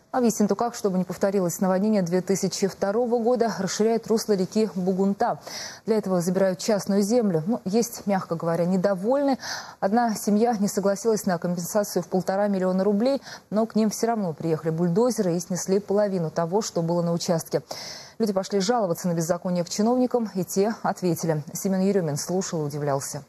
А в Ессентуках, чтобы не повторилось наводнение 2002 года, расширяют русло реки Бугунта. Для этого забирают частную землю. Есть, мягко говоря, недовольны. Одна семья не согласилась на компенсацию в 1,5 миллиона рублей, но к ним все равно приехали бульдозеры и снесли половину того, что было на участке. Люди пошли жаловаться на беззаконие к чиновникам, и те ответили. Семен Еремин слушал и удивлялся.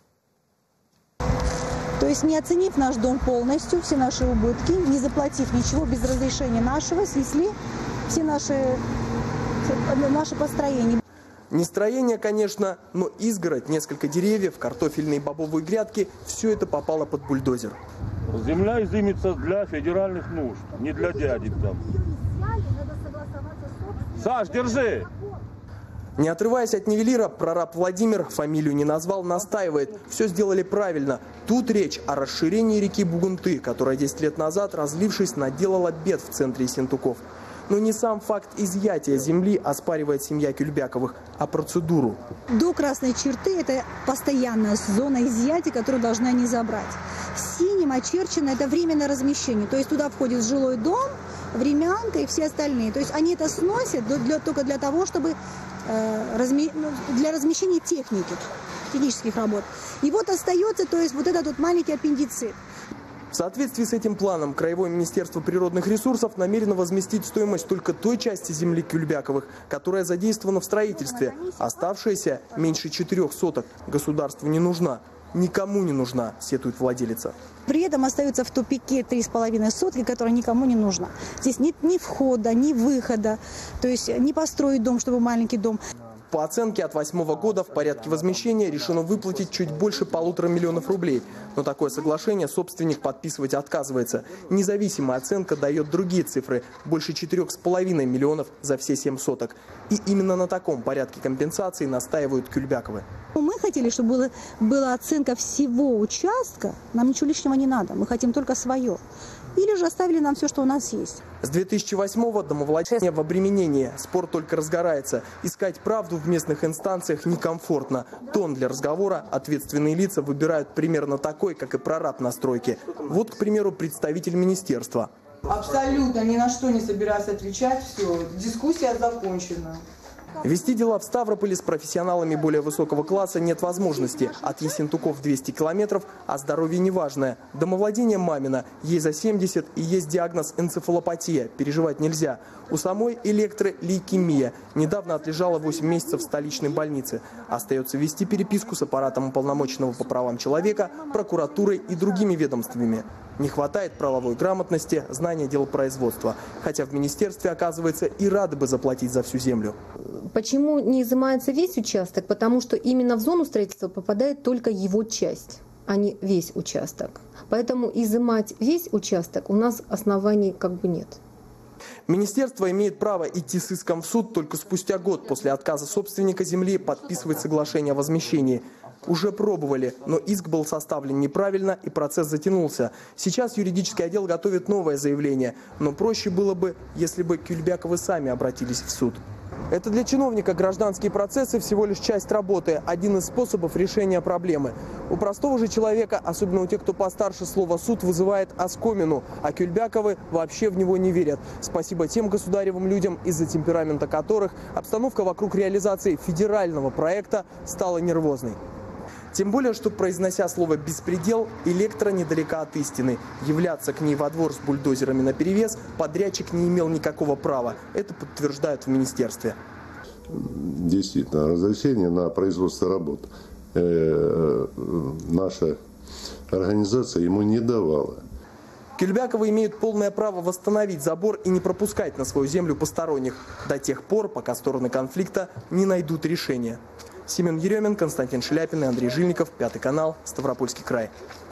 То есть, не оценив наш дом полностью, все наши убытки, не заплатив ничего, без разрешения нашего, снесли все наши построения. Не строение, конечно, но изгородь, несколько деревьев, картофельные и бобовые грядки – все это попало под бульдозер. Земля изымется для федеральных нужд, не для дядек там. Саш, держи! Не отрываясь от нивелира, прораб Владимир, фамилию не назвал, настаивает. Все сделали правильно. Тут речь о расширении реки Бугунты, которая 10 лет назад, разлившись, наделала бед в центре Ессентуков. Но не сам факт изъятия земли оспаривает семья Кюльбяковых, а процедуру. До красной черты это постоянная зона изъятия, которую должны они забрать. Синим очерчено это временное размещение. То есть туда входит жилой дом, времянка и все остальные. То есть они это сносят только для того, чтобы для размещения техники, технических работ. И вот остается, то есть вот этот вот маленький аппендицит. В соответствии с этим планом Краевое министерство природных ресурсов намерено возместить стоимость только той части земли Кюльбяковых, которая задействована в строительстве. Оставшаяся меньше 4 соток государству не нужна. Никому не нужна, сетует владелица. При этом остается в тупике 3,5 сотки, которая никому не нужна. Здесь нет ни входа, ни выхода, то есть не построить дом, чтобы маленький дом. По оценке от 2008 года в порядке возмещения решено выплатить чуть больше 1,5 миллиона рублей. Но такое соглашение собственник подписывать отказывается. Независимая оценка дает другие цифры – больше 4,5 миллионов за все 7 соток. И именно на таком порядке компенсации настаивают Кюльбяковы. Мы хотели, чтобы была оценка всего участка. Нам ничего лишнего не надо. Мы хотим только свое. Или же оставили нам все, что у нас есть. С 2008-го домовладение в обременении. Спор только разгорается. Искать правду в местных инстанциях некомфортно. Тон для разговора ответственные лица выбирают примерно такой, как и прораб на стройке. Вот, к примеру, представитель министерства. Абсолютно ни на что не собираюсь отвечать. Все, дискуссия закончена. Вести дела в Ставрополе с профессионалами более высокого класса нет возможности. От Ессентуков 200 километров, а здоровье неважное. Домовладение мамина. Ей за 70 и есть диагноз энцефалопатия. Переживать нельзя. У самой электролейкемия. Недавно отлежала 8 месяцев в столичной больнице. Остается вести переписку с аппаратом уполномоченного по правам человека, прокуратурой и другими ведомствами. Не хватает правовой грамотности, знания делопроизводства. Хотя в министерстве, оказывается, и рады бы заплатить за всю землю. Почему не изымается весь участок? Потому что именно в зону строительства попадает только его часть, а не весь участок. Поэтому изымать весь участок у нас оснований нет. Министерство имеет право идти с иском в суд только спустя год после отказа собственника земли подписывать соглашение о возмещении. Уже пробовали, но иск был составлен неправильно и процесс затянулся. Сейчас юридический отдел готовит новое заявление, но проще было бы, если бы Кюльбяковы сами обратились в суд. Это для чиновника гражданские процессы всего лишь часть работы, один из способов решения проблемы. У простого же человека, особенно у тех, кто постарше, слово «суд» вызывает оскомину, а Кюльбяковы вообще в него не верят. Спасибо тем государевым людям, из-за темперамента которых обстановка вокруг реализации федерального проекта стала нервозной. Тем более, что, произнося слово «беспредел», электро недалека от истины. Являться к ней во двор с бульдозерами наперевес подрядчик не имел никакого права. Это подтверждают в министерстве. Действительно, разрешение на производство работ наша организация ему не давала. Кюльбяковы имеют полное право восстановить забор и не пропускать на свою землю посторонних до тех пор, пока стороны конфликта не найдут решения. Семен Еремин, Константин Шляпин и Андрей Жильников, Пятый канал, Ставропольский край.